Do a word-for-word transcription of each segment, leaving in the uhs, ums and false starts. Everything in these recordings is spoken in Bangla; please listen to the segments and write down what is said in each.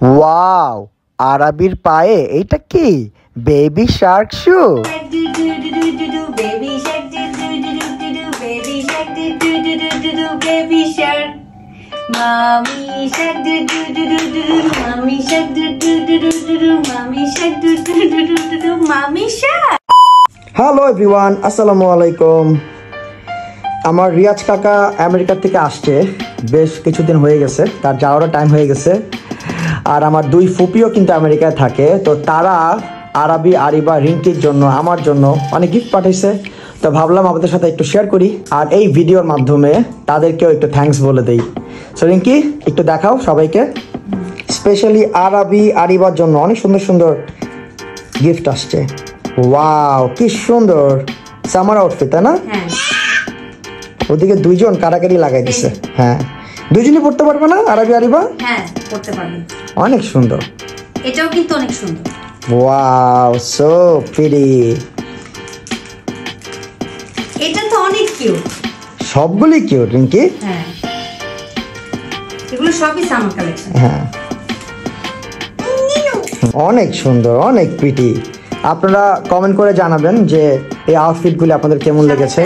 ওয়াও, আরবির পায়ে এটা কি? Baby shark shoe. Hello everyone, আসসালামু আলাইকুম। আমার রিয়াজ কাকা আমেরিকা থেকে আসছে, বেশ কিছুদিন হয়ে গেছে, তার যাওয়ারও টাইম হয়ে গেছে। আর আমার দুই ফুপিও কিন্তু আমেরিকায় থাকে, তো তারা আরবি আরিবা রিঙ্কির জন্য আমার জন্য অনেক গিফট পাঠাইছে। তো ভাবলাম আপনাদের সাথে একটু শেয়ার করি আর এই ভিডিওর মাধ্যমে তাদেরকেও একটু থ্যাঙ্কস বলে দিই। সো রিঙ্কি, একটু দেখাও সবাইকে। স্পেশালি আরবি আরিবার জন্য অনেক সুন্দর সুন্দর গিফট আসছে। ওয়াও, কি সুন্দর সামার আউটফিট, তাই না? ওদিকে দুইজন কারাকারি লাগাই দিছে। হ্যাঁ, দুইজনই পড়তে পারবে না আরবি আরিবা? হ্যাঁ, পড়তে পারবে। অনেক সুন্দর, এটাও কিন্তু অনেক সুন্দর। Wow, so pretty. এটা তো অনেক কিউট। সবগুলি কিউট রিঙ্কি। হ্যাঁ, এগুলো সবই সামার কালেকশন। হ্যাঁ, অনেক সুন্দর, অনেক প্রিটি। আপনারা কমেন্ট করে জানাবেন যে এই আউটফিটগুলি আপনাদের কেমন লেগেছে।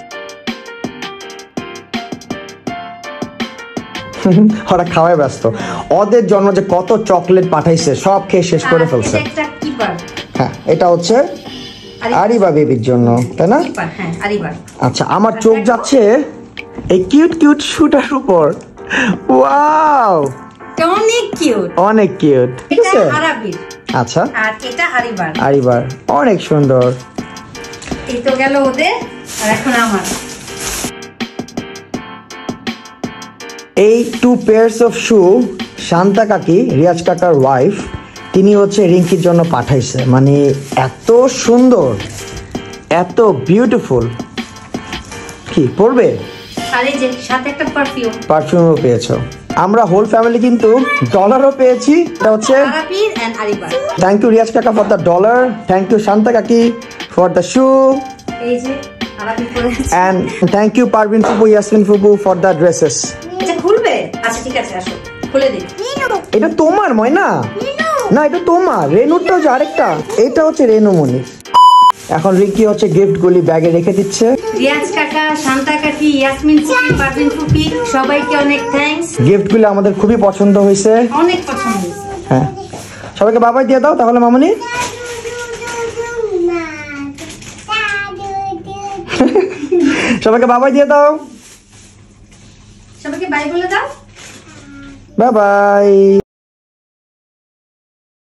ওরা খাওয়ায় ব্যস্ত, ওদের জন্য যে কত চকলেট পাঠাইছে সব খেয়ে শেষ করে ফেলছে। হ্যাঁ, এটা হচ্ছে আরিবা বেবির জন্য, তাই না? আচ্ছা, আমার চোখ যাচ্ছে এই কিউট কিউট শুটার উপর। ওয়াও, অনেক কিউট, অনেক কিউট। ঠিক আছে, আচ্ছা, আর এটা আরিবার। আরিবার অনেক সুন্দর। এই তো গেল ওদের, আর এখন আমার। এই two pairs of shoe Shanta কাকি, রিয়াজ কাকার ওয়াইফ, তিনি হচ্ছে রিঙ্কির জন্য পাঠাইছে। মানে এত সুন্দর, এত বিউটিফুল। কি পড়বে? আর এই যে সাথে একটা পারফিউম, পারফিউমও পেয়েছো। আমরা হোল ফ্যামিলি কিন্তু ডলারও পেয়েছি। এটা হচ্ছে Arbi and Ariba. Thank you Riyaz কাকা for the dollar, thank you Shanta কাকি ফর দ্য শু, এই যে আরবি পরেছে, এন্ড থ্যাংক ইউ পারভিন ফুপু, ইয়াসমিন ফুপু ফর দ্য ড্রেসেস। এটা খুলবে? আচ্ছা ঠিক আছে, আসো খুলে দিই। এটা তোমার ময়না? না, এটা তোমার। রেনুরটা হচ্ছে আরেকটা, এটা হচ্ছে রেনুমণি। এখন রিঙ্কি হচ্ছে গিফট গুলি ব্যাগে রেখে দিচ্ছে। রিয়াজ কাকা, শান্তা কাকি, ইয়াসমিন ফুপি, পারভিন ফুপি, সবাইকে অনেক থ্যাঙ্কস। গিফট গুলি আমাদের খুবই পছন্দ হয়েছে, অনেক পছন্দ হয়েছে। হ্যাঁ, সবাইকে বাবাই দিয়ে দাও তাহলে মামুনি। সবাইকে বাবাই দিয়ে দাও, সবাইকে বাই বলে দাও। Bye by.